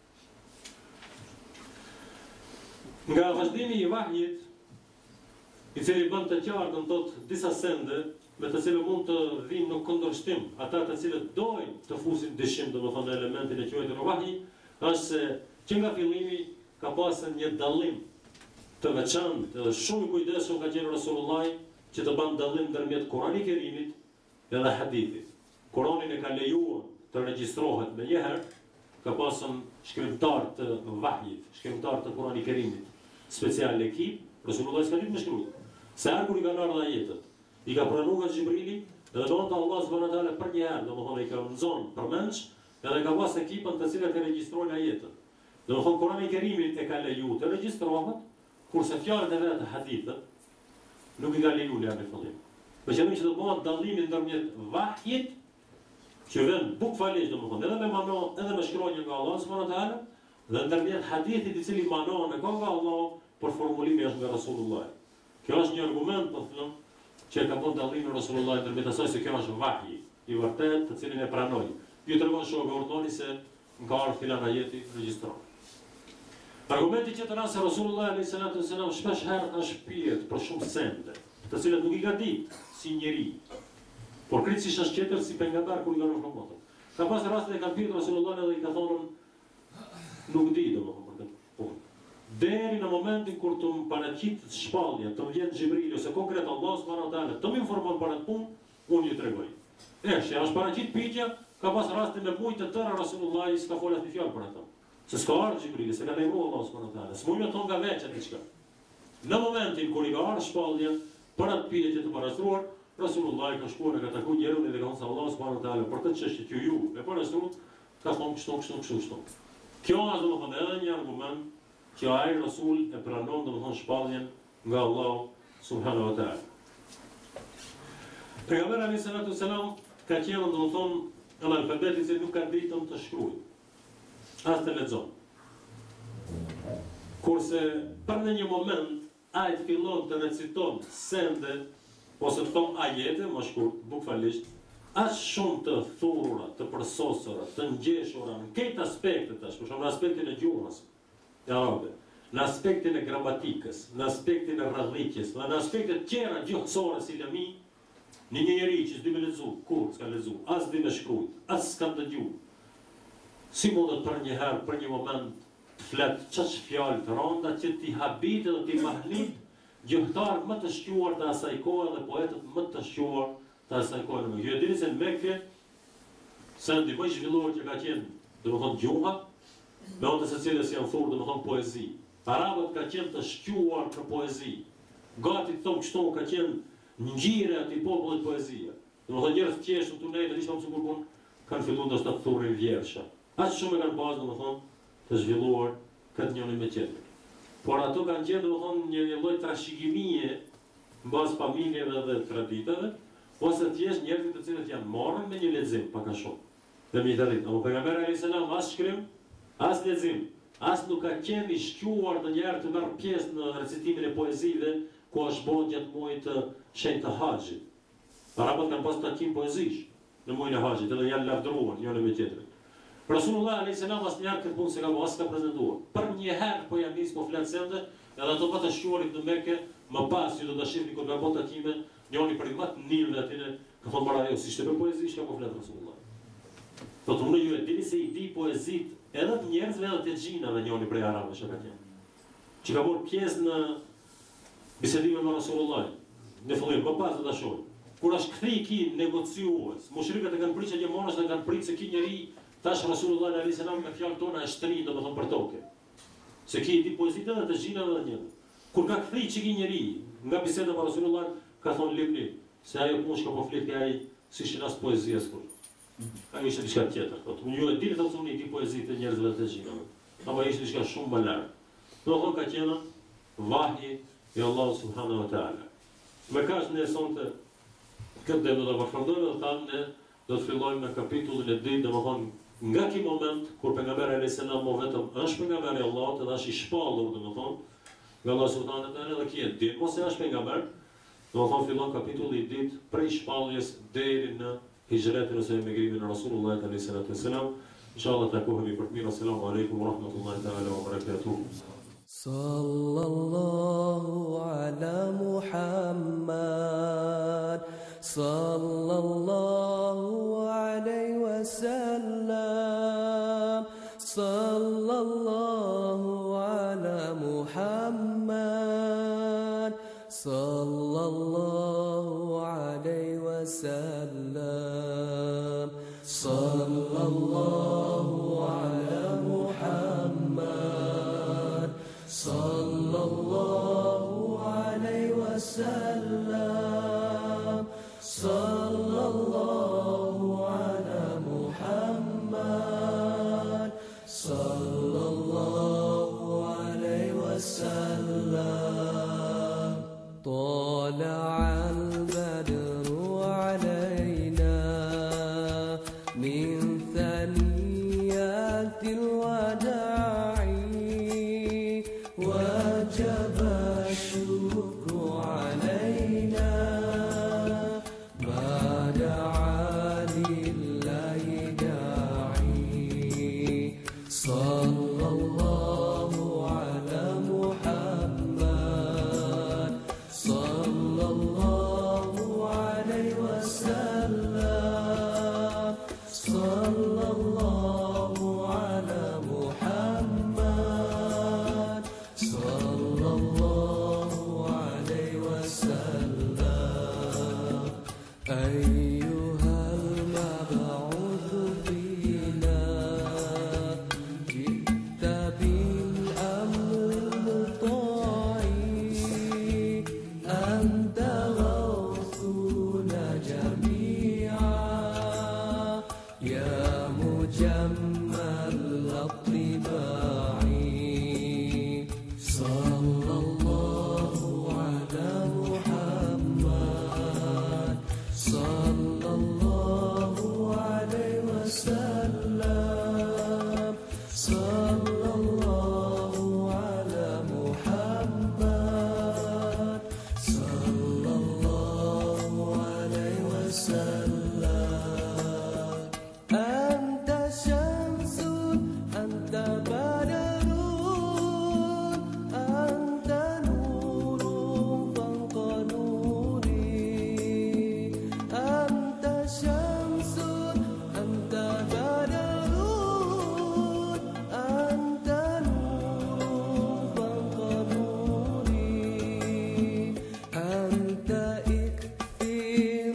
Nga vazhdimi i vahjit, i cili bën të qartë në tot disa sende, me të cilë mund të vinë në kundërshtim, ata të cilët dojnë të fusin dyshim, domethënë elementin e quajtur vahji, është se që nga fillimi ka pasur një dallim të veçantë edhe shumë i kujdesshëm ka qenë Rasulullah që të bën dallim ndërmjet Kuranit Kerimit edhe hadithit. Kurani e ka lejuar të regjistrohet me njëherë, ka pasur shkrimtar të vahjit, shkrimtar të Kuranit Kerimit, special ekip, Rasulullah s'ka ditë me shkruaj. Se kur i kanë ardhur ajetet, i ka pranuar Xhibrili, dhe donte Allah subhanahu wa taala për një herë, domethënë i ka nxon përmendsh, edhe ka pas ekipën të cilët e regjistrojnë ajetet. Domethënë Kurani i Kerimit e ka leju të regjistrohet, kurse fjalët e vetë hadithët nuk i ka leju në fillim. Për qëllim që të bëhet dallimi ndërmjet vahjit që vjen bukfalisht domethënë edhe me mano, edhe me shkronjë nga Allahu subhanahu wa taala, dhe ndërmjet hadithit i cili manon me nga Allahu për formulimi është nga Rasulullah. Kjo është një argument, po them, që ka bën dallimin Rasulullah ndërmjet asaj se kjo është vahji i vërtet, të cilin e pranoi. Ju tregon shoku urdhoni se nga ardh filan ajeti regjistron. Argumenti që të rast se Rasulullah a.s. shpesh herë është pyet për shumë sende, të cilat nuk i ka ditë si njeri, por kritikisht është qetër si pejgamber kur i kanë informuar. Ka pas raste e kanë pyetur Rasulullah dhe i ka thonë nuk di domethënë për këtë punë. Deri në momentin kur të më paraqit shpallja, të më vjen Xhibrili ose konkret Allah subhanahu wa taala, të më informon për atë punë, unë ju tregoj. Është paraqit pyetja, ka pas raste me mujt të tëra Rasulullah s'ka folur asnjë fjalë për atë. Se s'ka ardhur Xhibrili, se ka lejuar Allah subhanahu wa taala. S'mund të thonë nga veçë diçka. Në momentin kur i ka ardhur shpallja për atë pyetje të parastruar, Rasulullah ka shkuar e ka takuar njerëzit dhe ka thënë se Allah subhanahu wa taala për këtë çështje që ju e parastruat, ka thonë kështu. Kjo është domethënë edhe një argument që ai Rasul e pranon domethënë shpalljen nga Allah subhanahu wa taala. Pejgamberi alayhi salatu wasalam ka qenë domethënë analfabeti që nuk ka ditën të shkruajë. As të lexon. Kurse për në një moment ai të fillon të reciton sende ose të thonë ajete, më shkurt, bukfalisht, as shumë të thurura, të përsosura, të ngjeshura në këtë aspekte tash, për shembull në aspektin e gjuhës e arabe, në aspektin e gramatikës, në aspektin e rrallëqjes, në aspektet tjera gjuhësore si lëmi, një njeri që s'di me lexu, kur s'ka lexu, as di me shkruajt, as s'ka dëgjuar. Si mundet për një herë, për një moment, të flet çash fjalë të rënda që ti habite dhe ti mahnit gjëhtarë më të shquar të asaj kohe dhe poetët më të shquar të asaj kohe në Mekë. Ju e dini se në Mekë, sendi më i zhvilluar që ka qenë, domethënë gjuha, me anë të së cilës janë thurë domethënë poezi. Arabët ka qenë të shquar për poezi. Gati të thonë kështu ka qenë ngjire aty popullit poezia. Domethënë njerëz të thjeshtë në tunele, diçka më sikur kanë filluar ndoshta të thurrin vjersha. Aq shumë e kanë pasur domethënë të zhvilluar këtë njëri me tjetrin. Por ato kanë qenë domethënë një lloj trashëgimie mbas familjeve dhe traditave, ose thjesht njerëzit të cilët janë marrën me një lexim pak a shumë. Dhe mi tani, apo pejgamberi alayhis salam as shkrim, as lexim, as nuk ka qenë i shquar ndonjëherë të marrë pjesë në recitimin e poezive ku është bën gjatë muajit të shenjtë të Haxhit. Arabët kanë pas takim poezish në muajin e Haxhit, edhe janë lavdëruar njëri me tjetrin. Rasulullah alayhis salam asnjëherë këtë punë se ka as ka prezantuar. Për një herë po jam nis po flet sende, edhe ato pa të shquarit në Mekë, më pas ju do ta shihni kur ka bën takime, njëri për më të nilëve aty ka thonë marrë ajo si ishte për poezi që po flet Rasulullah. Thotë unë ju e dini se i di poezit edhe të njerëzve edhe të xhinave njëri prej arabëve që ka qenë. Që ka bërë pjesë në bisedime me Rasulullah. Në fillim më pas do ta shohim. Kur është kthej ki negociues, mushrikët e kanë pritur që monash dhe kanë pritur se ki njeri tash Rasulullah alayhis salam me fjalët tona e shtrin domethënë për tokë. Se ki di poezitë edhe të xhinave edhe njerëz. Kur ka kthej çiki njeri nga biseda me Rasulullah ka thonë lipni se ajo punë që po fleti ai si shinas poezia skur. Ai ishte diçka tjetër, thotë. Unë ju e di thotë unë i di poezitë e njerëzve të xhinave. Apo ishte diçka shumë më lart. Domethënë ka qenë vahji i Allah subhanahu wa taala. Me kaq ne sonte këtë do të vazhdojmë dhe thamë ne do të fillojmë në kapitullin e dytë, domethënë nga ky moment kur pejgamberi alayhis salam mo vetëm është pejgamberi i Allahut dhe është i shpallur domethënë nga Allah subhanahu wa taala dhe ky e di mos e është pejgamber. Domethënë fillon kapitulli i dytë prej shpalljes deri në hijretin ose emigrimin e Rasulullah alayhis salam. Inshallah takohemi për të mirë. Assalamu alaikum wa rahmatullahi taala wa barakatuh. Sallallahu ala Muhammad, sallallahu alayhi wa sallam, sallallahu ala Muhammad, sallallahu alayhi wa sallam, sallallahu ala Muhammad, sallallahu alayhi wa sallam, sallallahu ala Muhammad, sallallahu طلع البدر علينا من ثنيات الوداع وجب الشكر علينا ما دعا لله داعي صلى الله على محمد صلى الله عليه وسلم صلى الله على محمد صلى الله عليه وسلم أيها المبعوث فينا جئت بالأمر المطاع أنت غوثنا جميعا يا مجمل الطباع صلى الله على محمد صلى الله عليه وسلم صلى الله على محمد صلى الله عليه وسلم أنت شمس أنت بدر أنت نور فوق نوري أنت شمس أنت بدر أنت نور فوق نوري أنت إكثير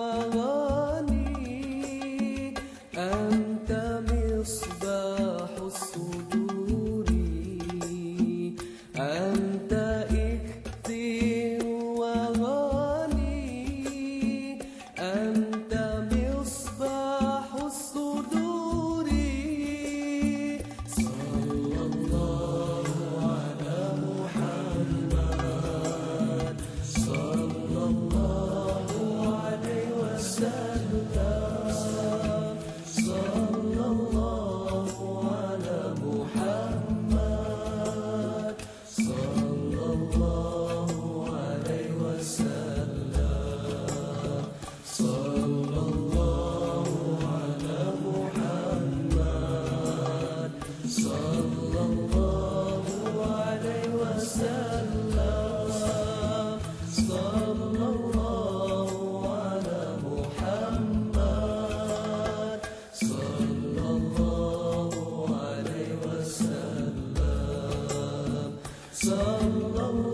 وغني أنت مصباح الصدور أنت إكثير وغني أنت مصباح الصدور صلى الله على محمد صلى الله عليه وسلم صلى الله على محمد صلى الله عليه وسلم صلى الله على محمد صلى الله عليه وسلم صلى الله على محمد صلى الله عليه وسلم صلى الله